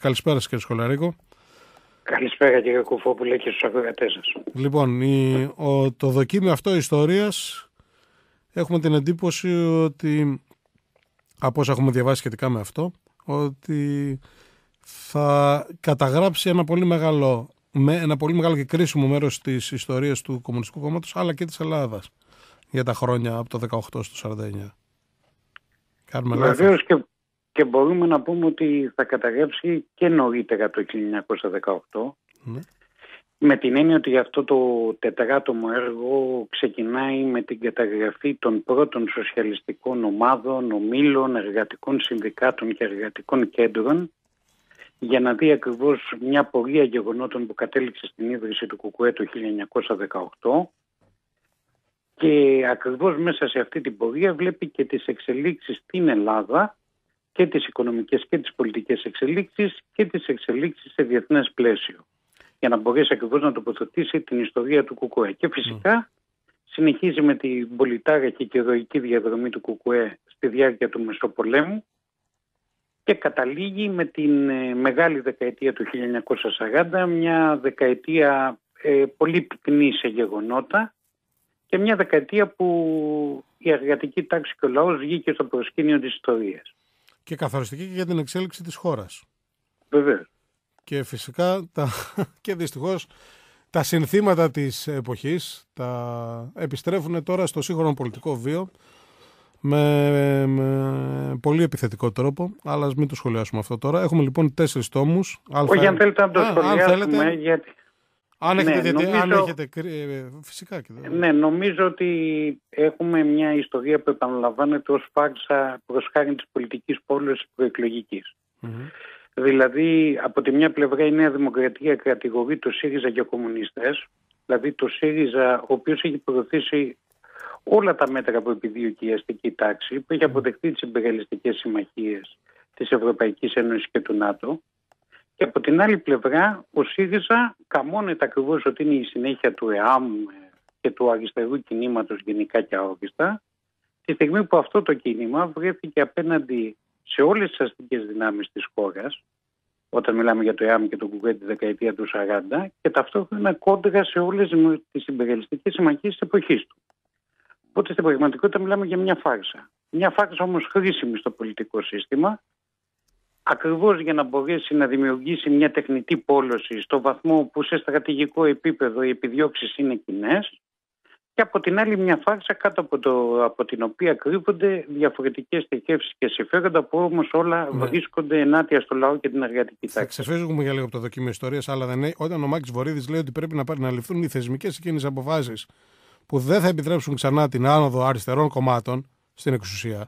Καλησπέρα σας, κύριε Σχολαρίκο. Καλησπέρα, κύριε Κουφόπουλε, και στους ακροατές σας. Λοιπόν, το δοκίμιο αυτό ιστορίας έχουμε την εντύπωση ότι, από όσα έχουμε διαβάσει σχετικά με αυτό, ότι θα καταγράψει ένα πολύ μεγάλο και κρίσιμο μέρος της ιστορίας του Κομμουνιστικού Κόμματος, αλλά και της Ελλάδας, για τα χρόνια από το 18 στο 49. Βεβαίως και μπορούμε να πούμε ότι θα καταγράψει και νωρίτερα το 1918, με την έννοια ότι αυτό το τετράτομο έργο ξεκινάει με την καταγραφή των πρώτων σοσιαλιστικών ομάδων, ομίλων, εργατικών συνδικάτων και εργατικών κέντρων, για να δει ακριβώς μια πορεία γεγονότων που κατέληξε στην ίδρυση του ΚΚΕ το 1918, και ακριβώς μέσα σε αυτή την πορεία βλέπει και τις εξελίξεις στην Ελλάδα, και τις οικονομικές και τις πολιτικές εξελίξεις και τις εξελίξεις σε διεθνές πλαίσιο, για να μπορέσει ακριβώς να τοποθετήσει την ιστορία του ΚΚΕ. Και φυσικά συνεχίζει με την πολυτάραχη και ηρωική διαδρομή του ΚΚΕ στη διάρκεια του Μεσοπολέμου και καταλήγει με την μεγάλη δεκαετία του 1940, μια δεκαετία πολύ πυκνή σε γεγονότα και μια δεκαετία που η εργατική τάξη και ο λαός βγήκε στο προσκήνιο της ιστορίας. Και καθοριστική και για την εξέλιξη της χώρας. Βεβαίως. Και φυσικά και δυστυχώς τα συνθήματα της εποχής επιστρέφουν τώρα στο σύγχρονο πολιτικό βίο με πολύ επιθετικό τρόπο, αλλά ας μην το σχολιάσουμε αυτό τώρα. Έχουμε λοιπόν 4 τόμους. Όχι, αν θέλετε να το σχολιάσουμε, γιατί... Αν έχετε φυσικά. Ναι, νομίζω ότι έχουμε μια ιστορία που επαναλαμβάνεται ως φάρσα προς χάρη της πολιτικής πόλης προεκλογικής. Δηλαδή, από τη μια πλευρά η Νέα Δημοκρατία κατηγορεί το ΣΥΡΙΖΑ για κομμουνιστές, δηλαδή το ΣΥΡΙΖΑ, ο οποίος έχει προωθήσει όλα τα μέτρα που επιδίωκε η αστική τάξη, που έχει αποδεχτεί τις ιμπεριαλιστικές συμμαχίες της Ευρωπαϊκής Ένωσης και του ΝΑΤΟ. Και από την άλλη πλευρά ο ΣΥΡΙΖΑ καμώνεται ακριβώς ότι είναι η συνέχεια του ΕΑΜ και του αριστερού κινήματος γενικά και αόριστα, τη στιγμή που αυτό το κίνημα βρέθηκε απέναντι σε όλες τις αστικές δυνάμεις της χώρας, όταν μιλάμε για το ΕΑΜ και το ΚΚΕ τη δεκαετία του 40, και ταυτόχρονα κόντρα σε όλες τις ιμπεριαλιστικές συμμαχίες της εποχής του. Οπότε στην πραγματικότητα μιλάμε για μια φάρσα. Μια φάρσα όμως χρήσιμη στο πολιτικό σύστημα, ακριβώς για να μπορέσει να δημιουργήσει μια τεχνητή πόλωση στο βαθμό που σε στρατηγικό επίπεδο οι επιδιώξεις είναι κοινές, και από την άλλη μια φάρσα κάτω από την οποία κρύβονται διαφορετικές στοιχεύσεις και συμφέροντα, που όμως όλα βρίσκονται ενάντια στο λαό και την εργατική τάξη. Θα ξεφεύγουμε για λίγο από το δοκίμιο ιστορίας, αλλά δεν είναι, όταν ο Μάκης Βορίδης λέει ότι πρέπει να ληφθούν οι θεσμικές εκείνες αποφάσεις που δεν θα επιτρέψουν ξανά την άνοδο αριστερών κομμάτων στην εξουσία.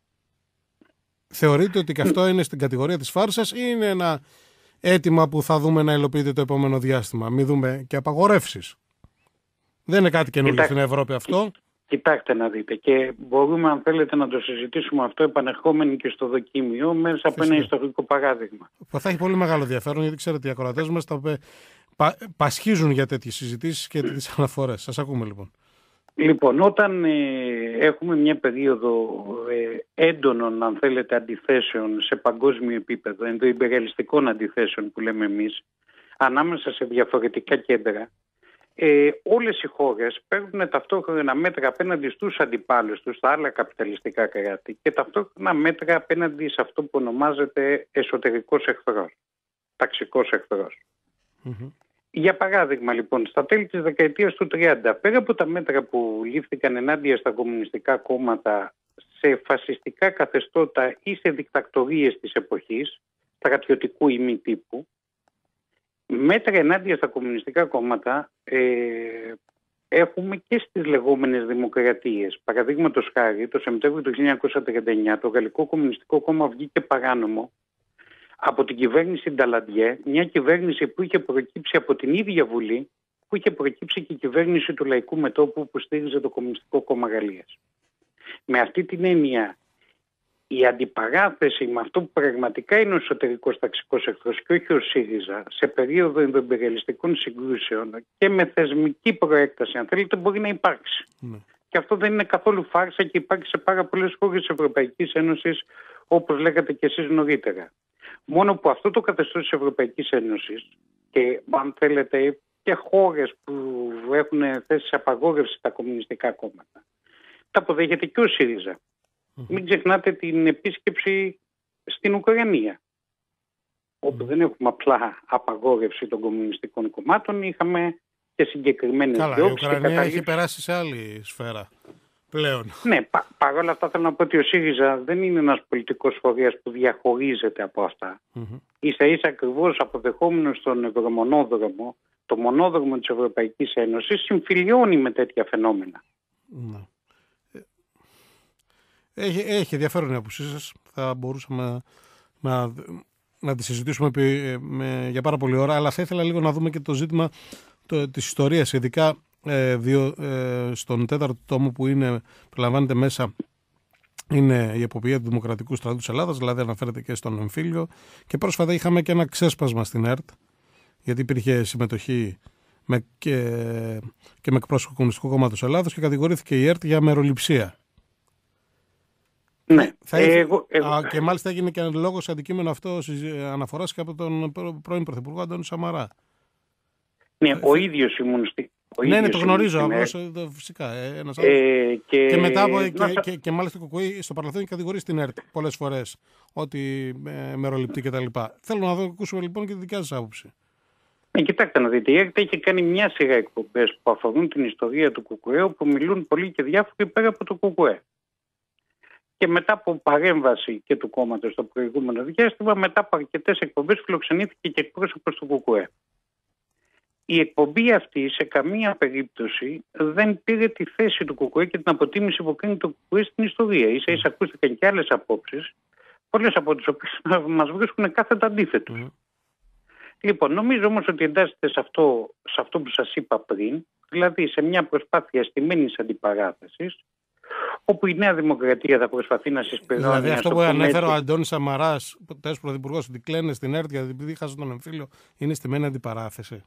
Θεωρείτε ότι και αυτό είναι στην κατηγορία της φάρσας ή είναι ένα αίτημα που θα δούμε να υλοποιείται το επόμενο διάστημα? Μην δούμε και απαγορεύσεις. Δεν είναι κάτι καινούργιο στην Ευρώπη αυτό. Κοιτάξτε να δείτε, και μπορούμε αν θέλετε να το συζητήσουμε αυτό επανερχόμενοι και στο δοκίμιο μέσα από ένα ιστορικό παράδειγμα. Θα έχει πολύ μεγάλο ενδιαφέρον, γιατί ξέρετε οι ακροατές μας πασχίζουν για τέτοιες συζητήσεις και τέτοιες αναφορές. Σας ακούμε λοιπόν. Λοιπόν, όταν έχουμε μια περίοδο έντονων, αν θέλετε, αντιθέσεων σε παγκόσμιο επίπεδο, ενδοϊμπεριαλιστικών αντιθέσεων που λέμε εμείς, ανάμεσα σε διαφορετικά κέντρα, όλες οι χώρες παίρνουν ταυτόχρονα μέτρα απέναντι στους αντιπάλους τους, στα άλλα καπιταλιστικά κράτη, και ταυτόχρονα μέτρα απέναντι σε αυτό που ονομάζεται εσωτερικός εχθρός, ταξικός εχθρός. Για παράδειγμα, λοιπόν, στα τέλη της δεκαετίας του 30, πέρα από τα μέτρα που λήφθηκαν ενάντια στα κομμουνιστικά κόμματα, σε φασιστικά καθεστώτα ή σε δικτακτορίες της εποχής, στρατιωτικού ή μη τύπου, μέτρα ενάντια στα κομμουνιστικά κόμματα έχουμε και στις λεγόμενες δημοκρατίες. Παραδείγματος χάρη, το Σεπτέμβριο του 1939 το Γαλλικό Κομμουνιστικό Κόμμα βγήκε παράνομο από την κυβέρνηση Νταλαντιέ, μια κυβέρνηση που είχε προκύψει από την ίδια Βουλή, που είχε προκύψει και η κυβέρνηση του Λαϊκού Μετώπου που στήριζε το Κομμουνιστικό Κόμμα Γαλλίας. Με αυτή την έννοια, η αντιπαράθεση με αυτό που πραγματικά είναι ο εσωτερικός ταξικός εχθρός και όχι ο ΣΥΡΙΖΑ, σε περίοδο ενδοϊμπεριαλιστικών συγκρούσεων και με θεσμική προέκταση, αν θέλετε, μπορεί να υπάρξει. Και αυτό δεν είναι καθόλου φάρσα και υπάρχει σε πάρα πολλές χώρες της Ευρωπαϊκής Ένωσης, όπως λέγατε και εσείς νωρίτερα. Μόνο που αυτό το καθεστώς της Ευρωπαϊκής Ένωσης και αν θέλετε και χώρες που έχουν θέσει σε απαγόρευση τα κομμουνιστικά κόμματα, τα αποδέχεται και ο ΣΥΡΙΖΑ. Μην ξεχνάτε την επίσκεψη στην Ουκρανία, όπου δεν έχουμε απλά απαγόρευση των κομμουνιστικών κομμάτων, είχαμε και συγκεκριμένες διώξεις. Καλά, η Ουκρανία έχει περάσει σε άλλη σφαίρα πλέον. Ναι, παρόλα αυτά θέλω να πω ότι ο ΣΥΡΙΖΑ δεν είναι ένας πολιτικός φορέας που διαχωρίζεται από αυτά. Ίσα-ίσα ακριβώς αποδεχόμενος τον ευρωμονόδρομο, το μονόδρομο της Ευρωπαϊκής Ένωσης, συμφιλιώνει με τέτοια φαινόμενα. Ναι. Έχει ενδιαφέρον η άποψή σας. Θα μπορούσαμε να τη συζητήσουμε για πάρα πολλή ώρα, αλλά θα ήθελα λίγο να δούμε και το ζήτημα της ιστορίας, ειδικά στον 4ο τόμο που περιλαμβάνεται μέσα είναι η εποπτεία του Δημοκρατικού Στρατού της Ελλάδας, δηλαδή αναφέρεται και στον εμφύλιο, και πρόσφατα είχαμε και ένα ξέσπασμα στην ΕΡΤ, γιατί υπήρχε συμμετοχή και με εκπρόσωπο του Κομμουνιστικού Κόμματος Ελλάδος και κατηγορήθηκε η ΕΡΤ για μεροληψία. Ναι. Και μάλιστα έγινε και λόγος αντικείμενο αυτό αναφοράς και από τον πρώην Πρωθυπουργό Αντώνη Σαμαρά. Ναι, ο ίδιος ήμουν ναι, το γνωρίζω, φυσικά. Και μετά και μάλιστα το ΚΚΕ στο παρελθόν έχει κατηγορήσει την ΕΡΤ πολλές φορές ότι μεροληπτεί κτλ. Θέλω να ακούσουμε λοιπόν και τη δικιά σας άποψη. Κοιτάξτε να δείτε, η ΕΡΤ έχει κάνει μια σειρά εκπομπές που αφορούν την ιστορία του ΚΚΕ, που μιλούν πολύ και διάφοροι πέρα από το ΚΚΕ. Και μετά από παρέμβαση και του κόμματος στο προηγούμενο διάστημα, μετά από αρκετές εκπομπές, φιλοξενήθηκε και εκπρόσωπος του ΚΚΕ. Η εκπομπή αυτή σε καμία περίπτωση δεν πήρε τη θέση του ΚΚΕ και την αποτίμηση που κάνει το ΚΚΕ στην ιστορία. Ίσα-ίσα ακούστηκαν και άλλες απόψεις, πολλές από τις οποίες μας βρίσκουν κάθετα αντίθετους. Λοιπόν, νομίζω όμως ότι εντάσσεται σε αυτό που σας είπα πριν, δηλαδή σε μια προσπάθεια στημένης αντιπαράθεσης, όπου η Νέα Δημοκρατία θα προσπαθεί να συσπηρώνει. Δηλαδή αυτό που ανέφερε ο Αντώνης Σαμαράς, τέλος πρωθυπουργός, ότι κλαίνε στην ΕΡΤ γιατί επειδή χάσαν τον εμφύλιο, είναι στημένη αντιπαράθεση.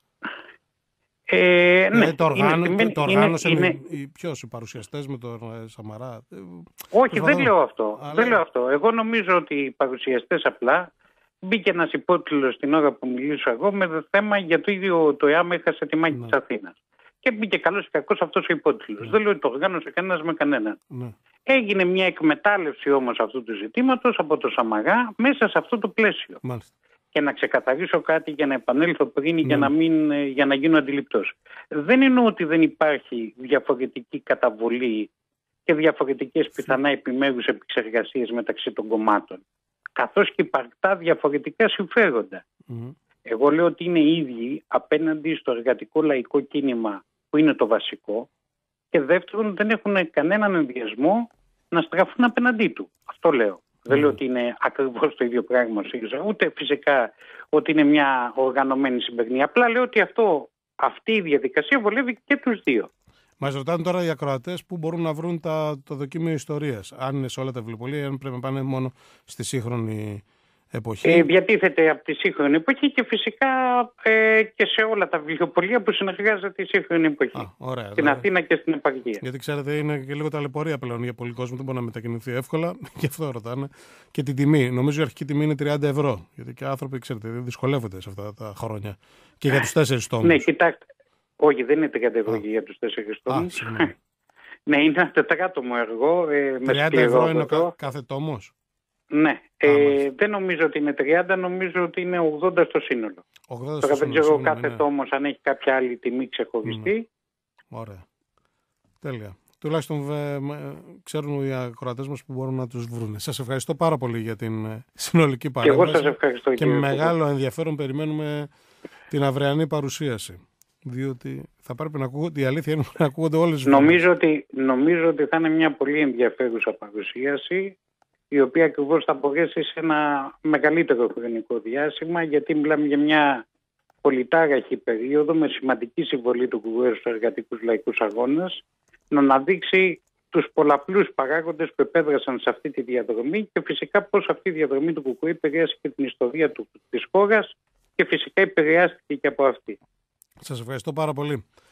Ναι, το οργάνωσαν οι παρουσιαστές με τον Σαμαρά. Όχι, δεν λέω αυτό. Εγώ νομίζω ότι οι παρουσιαστές απλά μπήκε ένας υπότιτλος την ώρα που μιλήσω εγώ με θέμα για το ίδιο το ΕΑΜ έχασε τη μάχη της Αθήνας. Και μπήκε καλός και κακός αυτός ο υπότιτλος. Δεν λέω ότι το οργάνωσε κανένας με κανέναν. Έγινε μια εκμετάλλευση όμως αυτού του ζητήματος από το Σαμαρά μέσα σε αυτό το πλαίσιο. Μάλιστα. Και να ξεκαθαρίσω κάτι για να επανέλθω πριν για να γίνω αντιληπτός. Δεν εννοώ ότι δεν υπάρχει διαφορετική καταβολή και διαφορετικές πιθανά επιμέρους επεξεργασίες μεταξύ των κομμάτων, καθώς και υπαρκτά διαφορετικά συμφέροντα. Εγώ λέω ότι είναι ίδιοι απέναντι στο εργατικό λαϊκό κίνημα που είναι το βασικό, και δεύτερον δεν έχουν κανέναν ενδιασμό να στραφούν απέναντί του. Αυτό λέω. Δεν λέω ότι είναι ακριβώς το ίδιο πράγμα, ούτε φυσικά ότι είναι μια οργανωμένη συμπερνή. Απλά λέω ότι αυτή η διαδικασία βολεύει και τους δύο. Μας ρωτάνε τώρα οι ακροατές πού μπορούν να βρουν το δοκίμιο ιστορίας. Αν είναι σε όλα τα βιβλιοπωλεία, αν πρέπει να πάνε μόνο στη σύγχρονη εποχή. Διατίθεται από τη σύγχρονη εποχή και φυσικά και σε όλα τα βιβλιοπωλεία που συνεργάζεται η σύγχρονη εποχή. Ωραία, στην Αθήνα και στην επαρχία. Γιατί ξέρετε, είναι και λίγο ταλαιπωρία πλέον για πολλοί κόσμο, δεν μπορεί να μετακινηθεί εύκολα. Γι' αυτό ρωτάνε. Και την τιμή. Νομίζω η αρχική τιμή είναι 30 ευρώ. Γιατί και άνθρωποι, ξέρετε, δυσκολεύονται σε αυτά τα χρόνια. Και για τους 4 τόμους. Ναι, κοιτάξτε. Όχι, δεν είναι 30 ευρώ για τους 4 τόμους. Ναι, είναι ένα τετράτομο έργο. 30 ευρώ είναι κάθε τόμος. Ναι, δεν νομίζω ότι είναι 30, νομίζω ότι είναι 80 στο σύνολο. Τώρα δεν ξέρω κάθε τόμος αν έχει κάποια άλλη τιμή ξεχωριστή. Ωραία. Τέλεια. Τουλάχιστον ξέρουν οι ακροατές μας που μπορούν να τους βρουν. Σας ευχαριστώ πάρα πολύ για την συνολική παρέμβαση. Και εγώ σας ευχαριστώ. Και με μεγάλο ενδιαφέρον περιμένουμε την αυριανή παρουσίαση. Διότι θα πρέπει να ακούγονται, η αλήθεια είναι να ακούγονται όλες τις νομίζω ότι θα είναι μια πολύ ενδιαφέρουσα παρουσίαση, η οποία ακριβώς θα μπορέσει σε ένα μεγαλύτερο χρονικό διάστημα, γιατί μιλάμε για μια πολυτάραχη περίοδο με σημαντική συμβολή του ΚΚΕ στους εργατικούς λαϊκούς αγώνες, να αναδείξει τους πολλαπλούς παράγοντες που επέδρασαν σε αυτή τη διαδρομή και φυσικά πώς αυτή η διαδρομή του ΚΚΕ επηρέασε και την ιστορία της χώρας και φυσικά επηρεάστηκε και από αυτή. Σας ευχαριστώ πάρα πολύ.